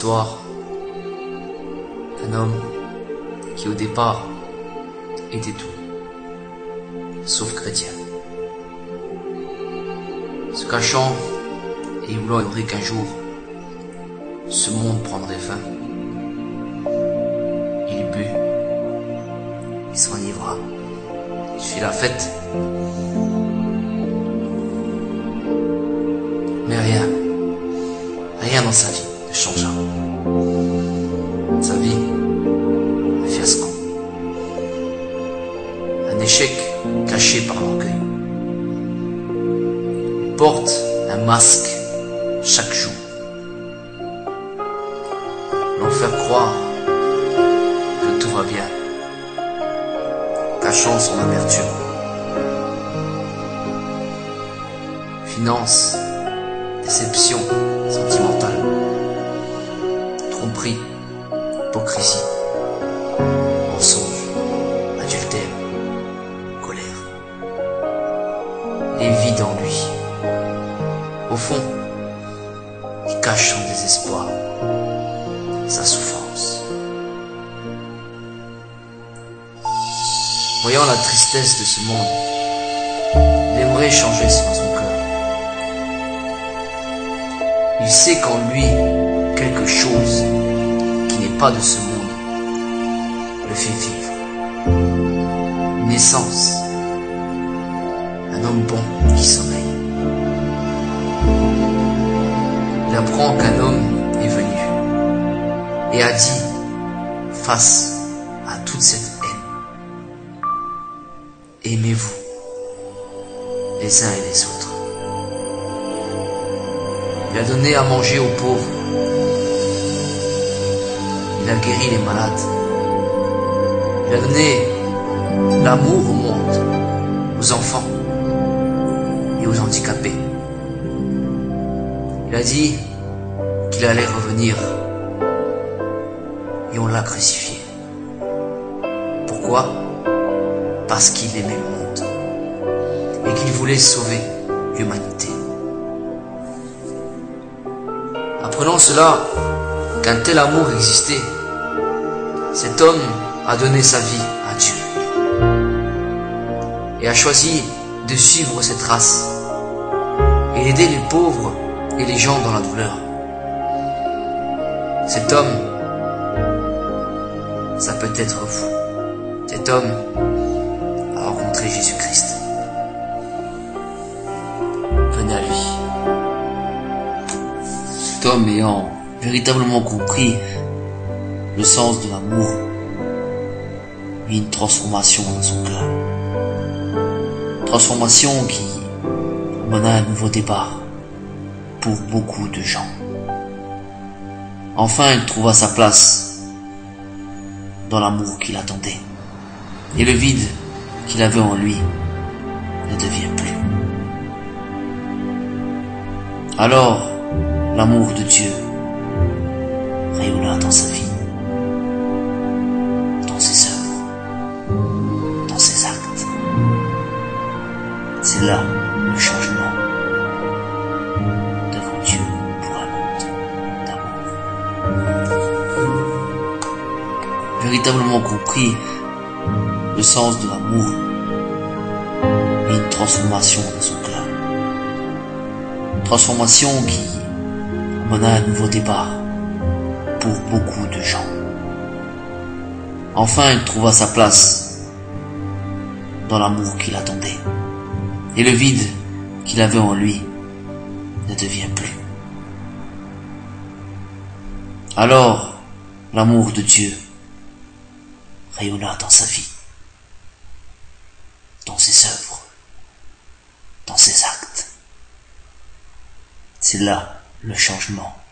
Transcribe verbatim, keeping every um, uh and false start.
l'histoire d'un homme qui au départ était tout, sauf chrétien. Se cachant et voulant ignorer qu'un jour ce monde prendrait fin, il but, il s'enivra, il fit la fête, mais rien, rien dans sa vie ne changea. Sa vie, un fiasco, un échec caché par l'orgueil. Il porte un masque chaque jour, l'en faire croire que tout va bien, cachant son amertume. Finance, déception sentimentale, tromperie, hypocrisie, mensonge, adultère, colère. Il est vide en lui. Au fond, il cache son désespoir, sa souffrance. Voyant la tristesse de ce monde, il aimerait changer son cœur. Il sait qu'en lui, quelque chose qui n'est pas de ce monde le fait vivre. Une essence, un homme bon qui sommeille. Il apprend qu'un homme est venu et a dit, face à toute cette haine, aimez-vous les uns et les autres. Il a donné à manger aux pauvres. Il a guéri les malades. Il a donné l'amour au monde, aux enfants et aux handicapés. Il a dit qu'il allait revenir et on l'a crucifié. Pourquoi? Parce qu'il aimait le monde et qu'il voulait sauver l'humanité. Apprenant cela, qu'un tel amour existait, cet homme a donné sa vie à Dieu et a choisi de suivre cette race et d'aider les pauvres et les gens dans la douleur. Cet homme, ça peut être vous. Cet homme a rencontré Jésus-Christ. Venez à lui. Cet homme ayant véritablement compris le sens de l'amour et une transformation dans son cœur. Transformation qui mena à un nouveau départ pour beaucoup de gens. Enfin, il trouva sa place dans l'amour qu'il attendait. Et le vide qu'il avait en lui ne devient plus. Alors, l'amour de Dieu rayonna dans sa vie, dans ses œuvres, dans ses actes. C'est là le changement devant Dieu pour un monde d'amour. Véritablement compris le sens de l'amour et une transformation dans son cœur. Transformation qui mena à un nouveau départ pour beaucoup de gens. Enfin, il trouva sa place dans l'amour qu'il attendait. Et le vide qu'il avait en lui ne devient plus. Alors, l'amour de Dieu rayonna dans sa vie, dans ses œuvres, dans ses actes. C'est là le changement